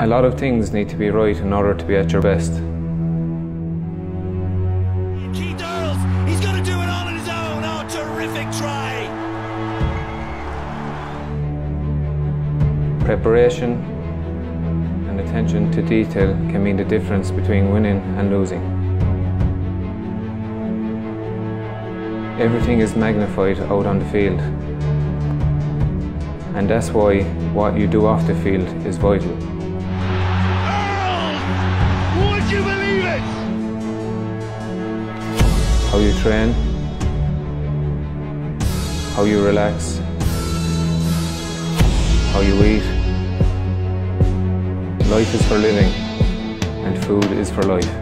A lot of things need to be right in order to be at your best. Keith Earls, he's going to do it all on his own. Oh, terrific try. Preparation and attention to detail can mean the difference between winning and losing. Everything is magnified out on the field, and that's why what you do off the field is vital. Would you believe it? How you train, how you relax, how you eat. Life is for living, and food is for life.